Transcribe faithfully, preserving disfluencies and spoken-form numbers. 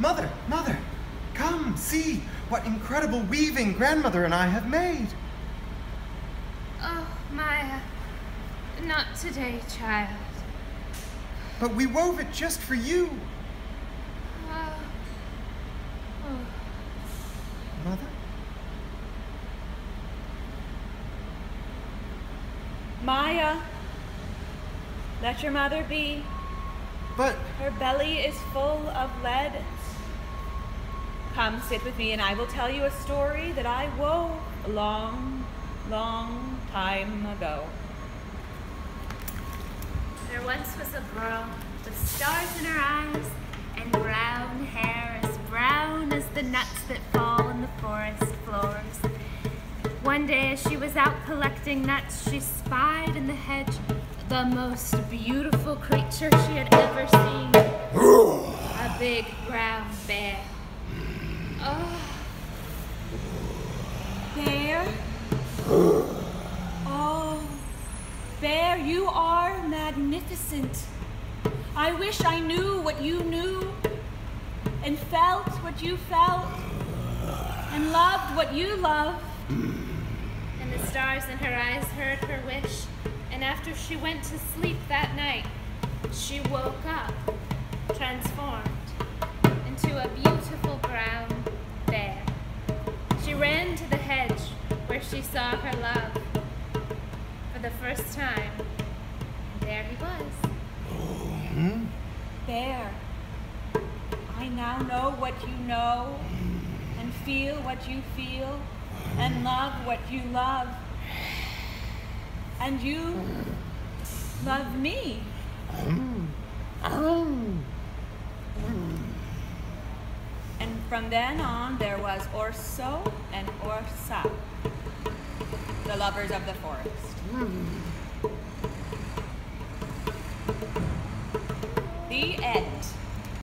Mother, Mother, come see what incredible weaving Grandmother and I have made. Oh, Maya, not today, child. But we wove it just for you. Uh, oh. Mother? Maya, let your mother be. But... Her belly is full of lead. Come sit with me and I will tell you a story that I wove a long, long time ago. There once was a girl with stars in her eyes and brown hair as brown as the nuts that fall in the forest floors. One day as she was out collecting nuts, she spied in the hedge the most beautiful creature she had ever seen. A big brown bear. Oh. Bear? Oh, Bear, you are magnificent. I wish I knew what you knew, and felt what you felt, and loved what you loved. And the stars in her eyes heard her wish, and after she went to sleep that night, she woke up, transformed into a beautiful brown bear. She ran to the hedge where she saw her love for the first time. And there he was. Hmm? Bear, I now know what you know, and feel what you feel, and love what you love. And you love me. And from then on, there was Orso and Orsa, the lovers of the forest. The end.